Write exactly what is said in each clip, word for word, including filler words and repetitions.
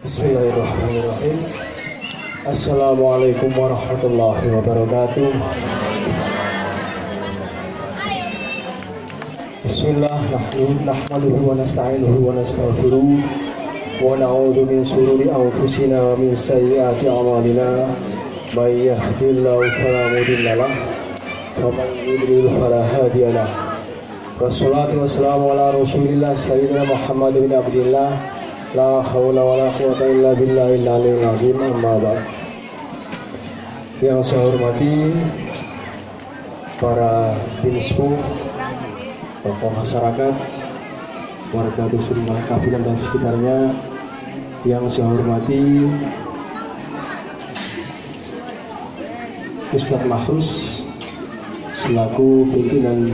Bismillahirrahmanirrahim. Assalamualaikum warahmatullahi wabarakatuh. Bismillah, nahmaduhu wa nasta'inuhu wa nastaghfiruh wa na'udzu min shururi anfusina wa min sayyiati a'malina. May yahdihillahu fala mudilla lahu wa man yudlil fala hadiya lahu. Wassalatu wassalamu ala Rasulillah sayyidina Muhammad bin Abdillah. La haula wala quwwata illa billahil aliyyil azim. Amma ba'd. Yang saya hormati para binspu, tokoh masyarakat, warga dusun Kabulan dan sekitarnya. Yang saya hormati Ustadz Mahrus selaku pimpinan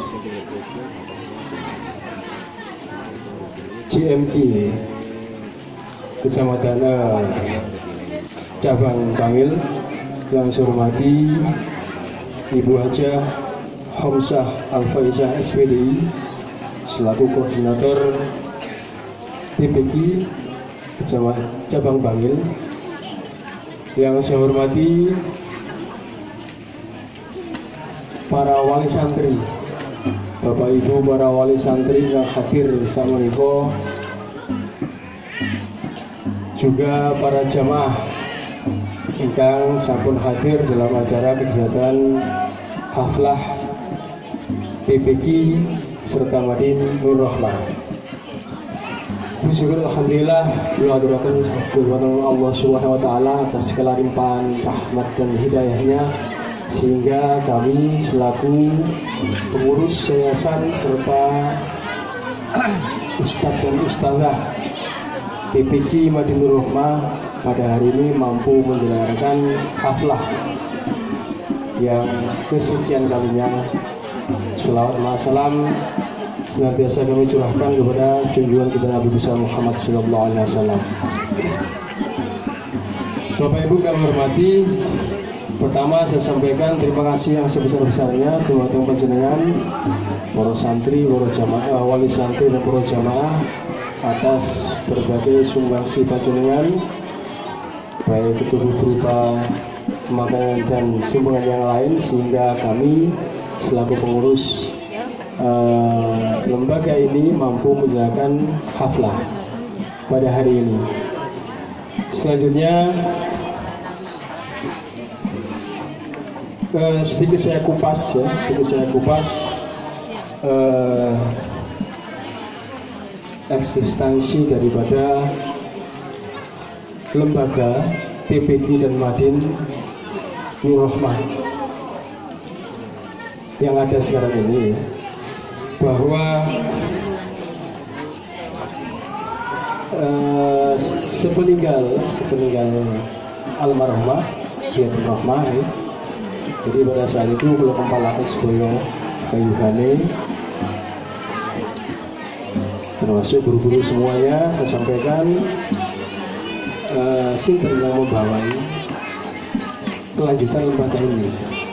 J M K Kecamatan Cabang Bangil. Yang saya hormati Ibu Hajah Homsah Al-Faizah S P D I selaku koordinator P P K Kecamatan Cabang Bangil. Yang saya hormati para wali santri, Bapak Ibu para wali santri yang hadir bersama Niko, juga para jamaah yang sampun hadir dalam acara kegiatan haflah P P K serta Madin Nur Rahmah. Bersyukur alhamdulillah berhadirkan Allah Subhanahu wa taala atas segala limpahan rahmat dan hidayahnya, sehingga kami selaku pengurus yayasan serta Ustadz dan Ustazah P P K Madinur Rahmah pada hari ini mampu menyelenggarakan haflah yang kesekian kalinya. Shalawat salam senantiasa kami curahkan kepada junjungan kita Nabi besar Muhammad Sallallahu Alaihi Wasallam. Bapak Ibu kami hormati, pertama saya sampaikan terima kasih yang sebesar-besarnya teman-teman panjenengan, para santri, para jamaah, wali santri dan para jamaah atas berbagai sumbangsi panjenengan, baik itu berupa makanan dan sumbangan yang lain, sehingga kami selaku pengurus uh, lembaga ini mampu menjalankan haflah pada hari ini. Selanjutnya uh, sedikit saya kupas ya, sedikit saya kupas uh, eksistensi daripada lembaga P P K dan Madin Nur Rahmah yang ada sekarang ini, bahwa uh, sepeninggal sepeninggal almarhumah Syedul Rahmah ya. Jadi pada saat itu kalau kepala Sedoyo Kayuhane termasuk guru-guru semuanya, saya sampaikan uh, sinten yang membawai kelanjutan lembaga ini.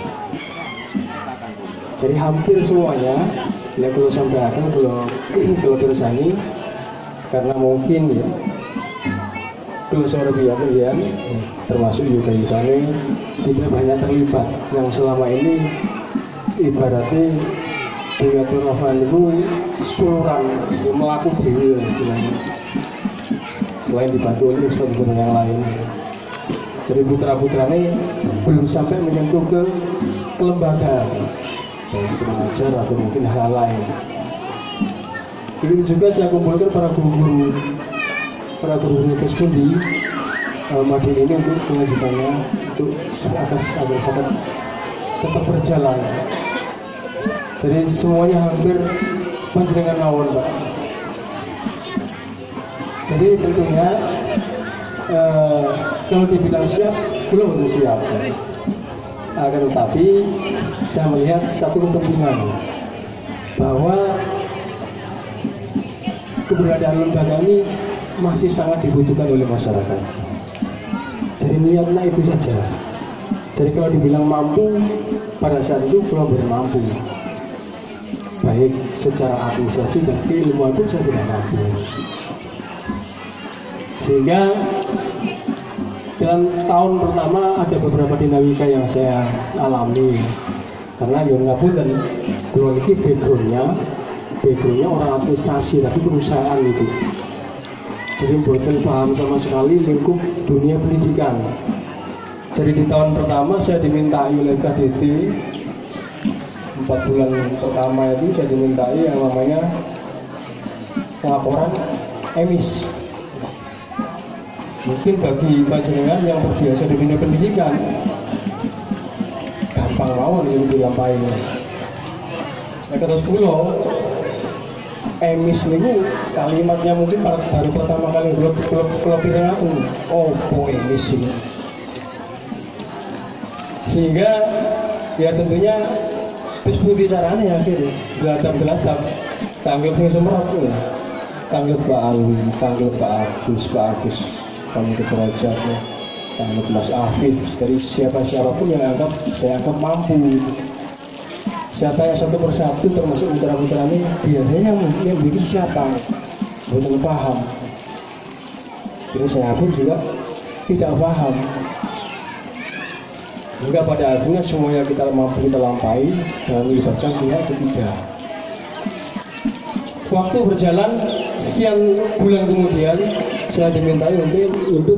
Jadi hampir semuanya ya kalau sampaikan kalau kalau bersani, karena mungkin ya kalau seorang pihak termasuk juga Yudane tidak banyak terlibat, yang selama ini ibaratnya Buyatul Rahman itu suluran melaku dewi istilahnya, selain dibantu oleh ustadz yang lain. Jadi putra-putranya belum sampai menyentuh ke kelembagaan, baik itu mengajar atau mungkin hal lain. Begitu juga saya kumpulkan para guru-guru para guru-guru tersebut di uh, Madin ini untuk pengajuannya untuk agar agar tetap berjalan. Jadi semuanya hampir panjenengan mawon, Pak. Jadi tentunya uh, kalau dibilang siap, belum siap. Akan tetapi saya melihat satu kepentingan bahwa keberadaan lembaga ini masih sangat dibutuhkan oleh masyarakat. Jadi niatnya itu saja. Jadi kalau dibilang mampu, pada saat itu belum bermampu, baik secara administrasi dan keilmuan pun saya tidak mampu. Sehingga dalam tahun pertama ada beberapa dinamika yang saya alami. Karena yang ngapunten kula iki backgroundnya backgroundnya orang administrasi tapi perusahaan itu. Jadi bukan paham sama sekali lingkup dunia pendidikan. Jadi di tahun pertama saya dimintai oleh K D T, empat bulan pertama itu saya dimintai yang namanya laporan emis. Mungkin bagi panjenengan yang terbiasa di dunia pendidikan gampang mawon yang dilampahi. Nah, terus kula emis niku kalimatnya mungkin baru pertama kali kula kula pikirin aku, oh boy emis ini. Sehingga ya tentunya terus putih caranya akhirnya geladap-geladap tanggap sing semerap tuh, tanggap Pak Alwi, tanggap Pak Agus, Pak Agus kami derajat ya, tanggap Mas Afif, dari siapa siapapun yang anggap saya anggap mampu. Saya tanya satu persatu termasuk putra-putra ini biasanya yang, yang bikin siapa, belum paham. Terus saya pun juga tidak paham. Hingga pada akhirnya semuanya kita mampu kita lampaui dengan melibatkan pihak ketiga. Waktu berjalan sekian bulan kemudian saya dimintai untuk untuk